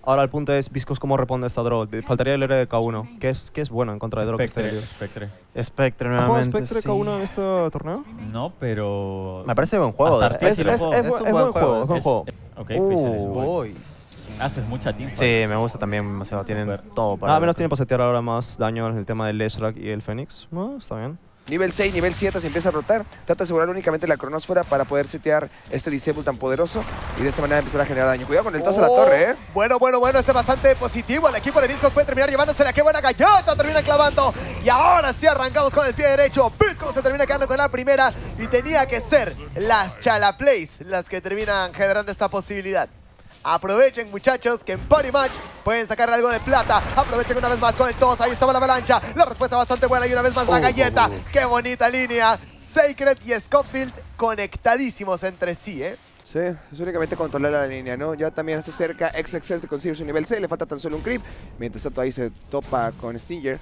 Ahora el punto es, Viscos, ¿cómo responde esta draw? Faltaría el héroe de K1, que es bueno en contra de draw. Spectre ¿Has jugado nuevamente, Spectre sí. K1 en este torneo? No, pero... Me parece buen juego. Hasta de Es verdad. buen juego, es buen juego. Ok, Fisher es bueno. Uy. Haces mucha teamfight. Sí, me gusta también demasiado. Tienen Super. todo para... Nada menos tiene para setear ahora más daño en el tema del Leshrac y el Fénix. No, está bien. Nivel 6, nivel 7 se empieza a rotar. Trata de asegurar únicamente la cronósfera para poder setear este disable tan poderoso y de esta manera empezar a generar daño. Cuidado con el toss a la torre, ¿eh? Bueno, este es bastante positivo. El equipo de Viscos puede terminar llevándosela. ¡Qué buena galleta! Termina clavando. Y ahora sí arrancamos con el pie derecho. Viscos se termina quedando con la primera. Y tenía que ser las Chala Plays las que terminan generando esta posibilidad. Aprovechen, muchachos, que en Party Match pueden sacar algo de plata. Aprovechen una vez más con el toss. Ahí estaba la avalancha. La respuesta bastante buena. Y una vez más la galleta. ¡Qué bonita línea! Sacred y Scofield conectadísimos entre sí, ¿eh? Sí, es únicamente controlar la línea, ¿no? Ya también se acerca XXS de conseguir su nivel 6, le falta tan solo un creep. Mientras tanto ahí se topa con Stinger.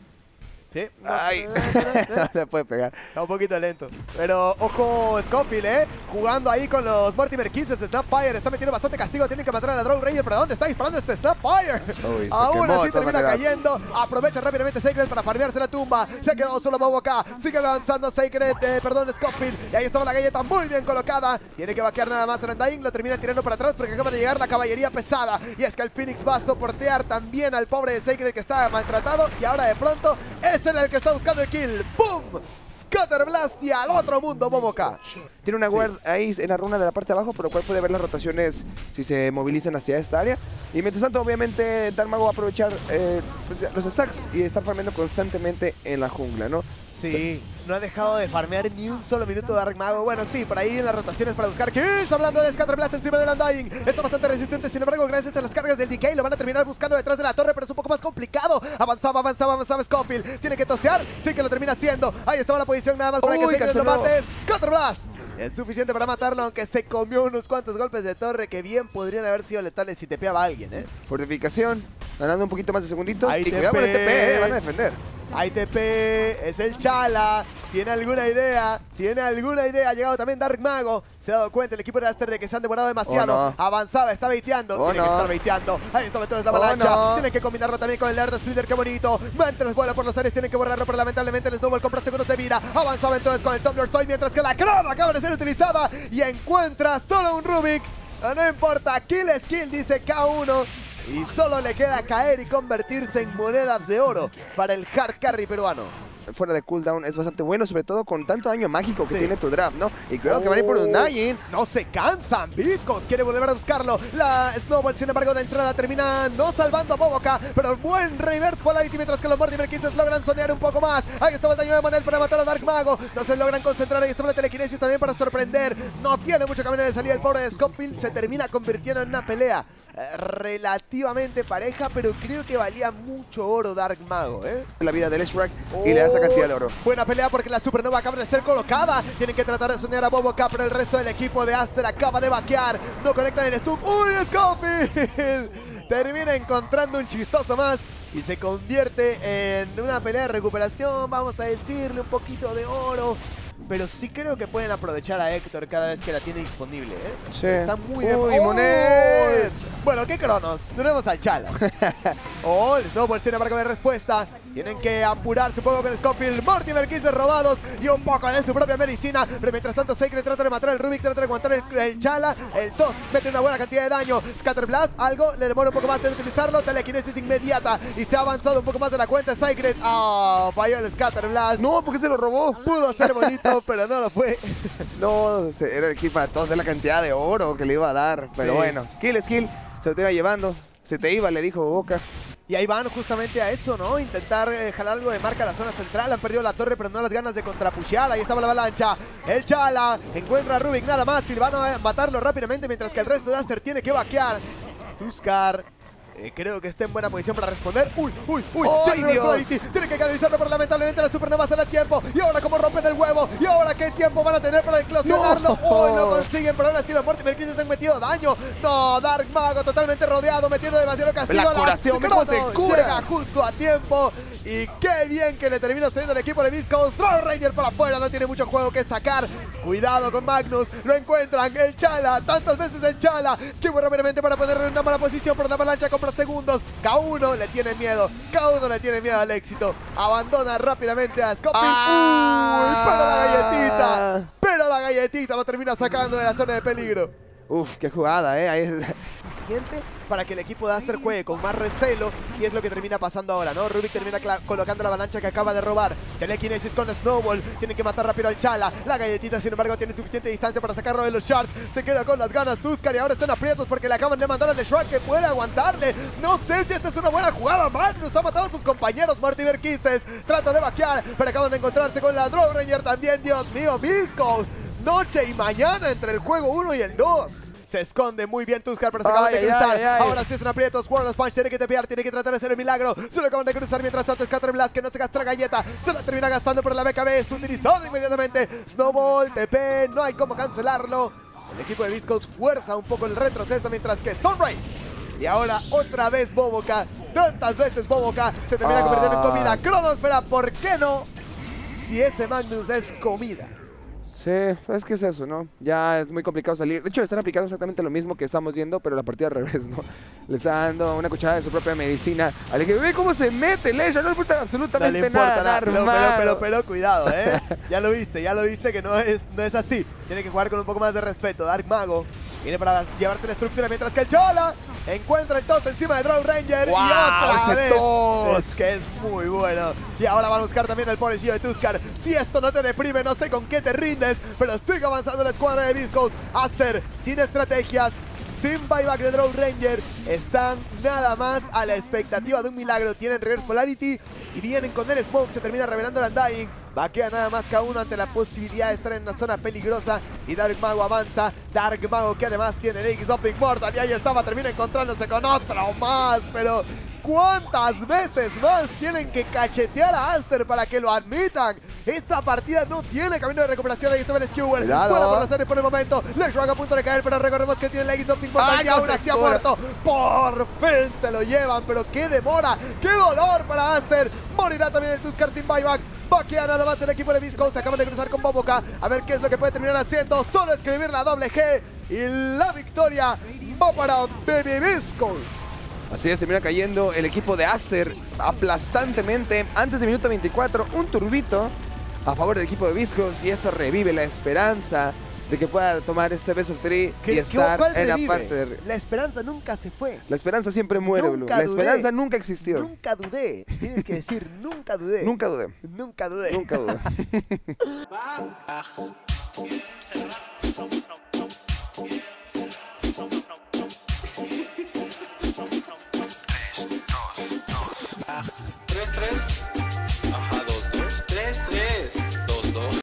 Sí. ¡Ay! No le puede pegar. Está un poquito lento. Pero ojo Scofield, jugando ahí con los Mortimer Kisses. Snapfire está metiendo bastante castigo. Tienen que matar a la Draw Raider. ¿Pero dónde está disparando este Snapfire? Uy, se Aún quemó así de todas termina maneras. cayendo. Aprovecha rápidamente Sacred para farmearse la tumba. Se ha quedado solo Bobo acá. Sigue avanzando Sacred, Scofield. Y ahí estaba la galleta muy bien colocada. Tiene que vaquear nada más Undying. Lo termina tirando para atrás porque acaba de llegar la caballería pesada. Y es que el Phoenix va a soportear también al pobre Sacred que está maltratado. Y ahora de pronto es él el que está buscando el kill. ¡Pum! Scatterblast y al otro mundo, Boboka. Tiene una guard ahí en la runa de la parte de abajo, por lo cual puede ver las rotaciones si se movilizan hacia esta área. Y mientras tanto, obviamente, Dark Mago va a aprovechar pues, los stacks y estar farmeando constantemente en la jungla, ¿no? Sí, no ha dejado de farmear ni un solo minuto de Dark Mago. Bueno, sí, por ahí en las rotaciones para buscar kills. Hablando de Scatterblast encima del Undying. Está bastante resistente, sin embargo, gracias a las cargas del Decay lo van a terminar buscando detrás de la torre, pero es un poco más complicado. Avanzaba Scofield. Tiene que tosear, sí que lo termina haciendo. Ahí estaba la posición nada más para que Sacred lo mate. Scatterblast. Es suficiente para matarlo, aunque se comió unos cuantos golpes de torre que bien podrían haber sido letales si tepeaba a alguien, Fortificación, ganando un poquito más de segunditos. Ahí y cuidado con el TP, van a defender. Hay TP, es el Chala. ¿Tiene alguna idea? Ha llegado también Dark Mago. Se ha dado cuenta el equipo de Aster de que se han demorado demasiado. Oh, no. Avanzaba, está baiteando. Oh, Tiene que no. estar baiteando. Ahí está entonces la avalancha. no. Tienen que combinarlo también con el Earth Splitter. Qué bonito. Mientras vuela por los aires, tienen que borrarlo. Pero lamentablemente el Snowball compra segundos de vida. Avanzaba entonces con el Tumbler Toy. Mientras que la Crown acaba de ser utilizada. Y encuentra solo un Rubik. No importa. Kill es kill, dice K1. Y solo le queda caer y convertirse en monedas de oro para el hard carry peruano. Fuera de cooldown es bastante bueno, sobre todo con tanto daño mágico que Sí. tiene tu draft, ¿no? Y cuidado que van a ir por Undying. No se cansan, Viscos quiere volver a buscarlo. La Snowball, sin embargo, de entrada termina no salvando a Boboka, pero buen reverse polarity mientras que los Mortimer Kisses logran sonear un poco más. Ahí estaba el daño de Monel para matar a Dark Mago. No se logran concentrar, ahí estaba la telequinesis también para sorprender. No tiene mucho camino de salida el pobre Scofield. Se termina convirtiendo en una pelea relativamente pareja, pero creo que valía mucho oro Dark Mago, La vida del Leshrac y le da esa cantidad de oro. Buena pelea porque la Supernova acaba de ser colocada. Tienen que tratar de soñar a Boboka, pero el resto del equipo de Aster acaba de vaquear. No conectan el stun. ¡Uy, Scofield! Termina encontrando un chistoso más y se convierte en una pelea de recuperación, vamos a decirle, un poquito de oro. Pero sí creo que pueden aprovechar a Héctor cada vez que la tiene disponible, Sí. Está muy bien. Uy, Monet. Bueno, ¿qué cronos? Tenemos al Chala. El Snowball, sin embargo, de respuesta. Tienen que apurarse un poco con Scofield. Mortimer Kisses robados y un poco de su propia medicina. Pero mientras tanto, Sacred trata de matar al Rubik, trata de aguantar el Chala. El Toss mete una buena cantidad de daño. Scatterblast, algo, le demora un poco más en utilizarlo. Telequinesis inmediata. Y se ha avanzado un poco más de la cuenta. Sacred, falló el Scatterblast. No, porque se lo robó. Pudo ser bonito, pero no lo fue. No, era el kill para todos de la cantidad de oro que le iba a dar. Pero Sí. bueno, kill es kill. Se lo iba llevando. Se te iba, le dijo Boca. Y ahí van justamente a eso, ¿no? Intentar jalar algo de marca a la zona central. Han perdido la torre, pero no las ganas de contrapushear. Ahí estaba la avalancha. El Chala encuentra a Rubik nada más. Y van a matarlo rápidamente mientras que el resto de Aster tiene que vaquear. Tuskar creo que está en buena posición para responder. ¡Uy! ¡Ay, Dios! Tiene que canalizarlo, pero lamentablemente la Supernova se da tiempo. Y ahora como rompen el huevo. Y ahora qué tiempo van a tener para eclosionarlo. ¡No! ¡Oh, lo consiguen! Pero ahora sí los Mortimer Kisses han metido daño. No, Dark Mago totalmente rodeado, metiendo demasiado castigo. La curación, Crono ¿cómo se cura? llega justo a tiempo. Y qué bien que le termina saliendo el equipo de Viscos. Draw Ranger para afuera, no tiene mucho juego que sacar. Cuidado con Magnus, lo encuentran. El Chala, tantas veces el Chala. Esquivo rápidamente para ponerle en una mala posición, pero la avalancha compra segundos. K1 le tiene miedo. K1 le tiene miedo al éxito. Abandona rápidamente a Scoping. Pero la galletita. Pero la galletita lo termina sacando de la zona de peligro. Uf, qué jugada, ahí es... Suficiente para que el equipo de Aster juegue con más recelo, y es lo que termina pasando ahora, ¿no? Rubik termina colocando la avalancha que acaba de robar. Telekinesis con Snowball, tiene que matar rápido al Chala. La galletita, sin embargo, tiene suficiente distancia para sacarlo de los shards. Se queda con las ganas Tuskar y ahora están aprietos porque le acaban de mandar al Shrek que puede aguantarle. No sé si esta es una buena jugada. Magnus ha matado a sus compañeros. Mortimer Kisses trata de vaquear, pero acaban de encontrarse con la Draw Ranger también. Dios mío, Viscos. Noche y mañana entre el juego 1 y el 2. Se esconde muy bien Tuskar, pero se acaban de cruzar. Ahora sí están aprietos. Warlord Punch tiene que tepear, tiene que tratar de hacer el milagro. Se lo acaban de cruzar. Mientras tanto, Scatterblast, que no se gasta la galleta, se la termina gastando, pero la BKB es utilizado inmediatamente. Snowball, TP, no hay cómo cancelarlo. El equipo de Viscos fuerza un poco el retroceso, mientras que Sunray. Y ahora otra vez Boboka. Tantas veces Boboka se termina convirtiendo en comida. Cronosfera, ¿por qué no? Si ese Magnus es comida. Sí, es que es eso, ¿no? Ya es muy complicado salir. De hecho, le están aplicando exactamente lo mismo que estamos viendo, pero la partida al revés, ¿no? Le está dando una cucharada de su propia medicina. Al que ve cómo se mete, Leisha, no le importa absolutamente no le importa nada. Pero, cuidado, ¿eh? ya lo viste que no es así. Tiene que jugar con un poco más de respeto. Dark Mago viene para llevarte la estructura, mientras que el Chola encuentra el toss encima de Draw Ranger. ¡Wow! Y otra vez. Toss. Es que es muy bueno. Y ahora va a buscar también el pobrecillo de Tuskar. Si esto no te deprime, no sé con qué te rindes, pero sigue avanzando la escuadra de Viscos. Aster, sin estrategias, sin buyback de Draw Ranger, están nada más a la expectativa de un milagro. Tienen Reverse Polarity y vienen con el Smoke. Se termina revelando el Undying. Vaquea nada más K1 ante la posibilidad de estar en una zona peligrosa. Y Dark Mago avanza. Dark Mago que además tiene el X of Immortal. Y ahí estaba, termina encontrándose con otro más. Pero ¿cuántas veces más tienen que cachetear a Aster para que lo admitan? Esta partida no tiene camino de recuperación. Ahí está el Skewer. Fuera por la serie por el momento. Leshrag a punto de caer, pero recordemos que tiene el X of Immortal. Y ahora se ha muerto. Por fin se lo llevan, pero qué demora. Qué dolor para Aster. Morirá también el Tuskar sin buyback. Vaquea nada más el equipo de Viscos. Se acaban de cruzar con Boboka. A ver qué es lo que puede terminar haciendo. Solo escribir la doble G. Y la victoria va para Baby Viscos. Así es, termina cayendo el equipo de Aster aplastantemente. Antes de minuto 24, un turbito a favor del equipo de Viscos. Y eso revive la esperanza de que pueda tomar este Best of 3 y estar en la parte de... La esperanza nunca se fue. La esperanza siempre muere, Blue. Nunca La dudé. esperanza nunca existió. Nunca dudé. Tienes que decir nunca dudé. Nunca dudé. Nunca dudé. Nunca dudé. Yeah.